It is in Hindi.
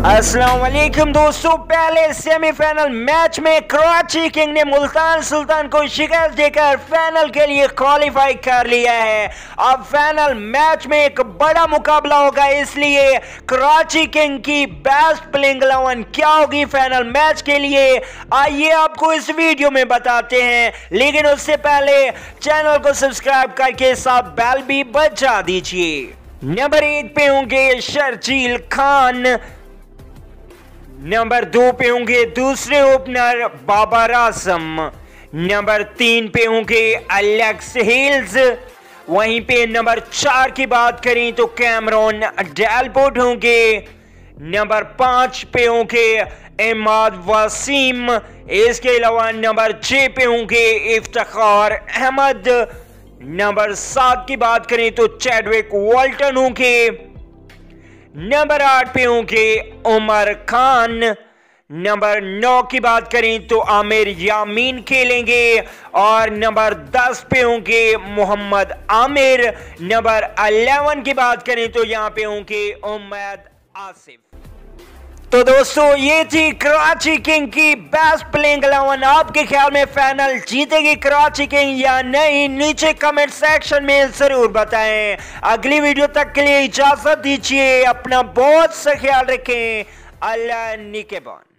अस्सलाम वालेकुम दोस्तों, पहले सेमीफाइनल मैच में कराची किंग ने मुल्तान सुल्तान को शिकस्त देकर फाइनल के लिए क्वालिफाई कर लिया है। अब फाइनल मैच में एक बड़ा मुकाबला होगा, इसलिए कराची किंग की बेस्ट प्लेइंग 11 क्या होगी फाइनल मैच के लिए, आइए आपको इस वीडियो में बताते हैं। लेकिन उससे पहले चैनल को सब्सक्राइब करके साथ बेल भी बजा दीजिए। नंबर 1 पे होंगे शर्जील खान, नंबर 2 पे होंगे दूसरे ओपनर बाबर आजम, नंबर 3 पे होंगे एलेक्स हेल्स, वहीं पे नंबर 4 की बात करें तो कैमरॉन डेलपोर्ट होंगे, नंबर 5 पे होंगे इमाद वसीम, इसके अलावा नंबर 6 पे होंगे इफ्तिखार अहमद, नंबर 7 की बात करें तो चैडविक वॉल्टन होंगे, नंबर 8 पे होंगे उमर खान, नंबर 9 की बात करें तो आमिर यामीन खेलेंगे और नंबर 10 पे होंगे मोहम्मद आमिर, नंबर 11 की बात करें तो यहां पे होंगे उम्मद आसिफ। तो दोस्तों ये थी कराची किंग की बेस्ट प्लेइंग 11। आपके ख्याल में फाइनल जीतेगी कराची किंग या नहीं, नीचे कमेंट सेक्शन में जरूर बताएं। अगली वीडियो तक के लिए इजाजत दीजिए, अपना बहुत सा ख्याल रखें। अल्लाह निगहबान।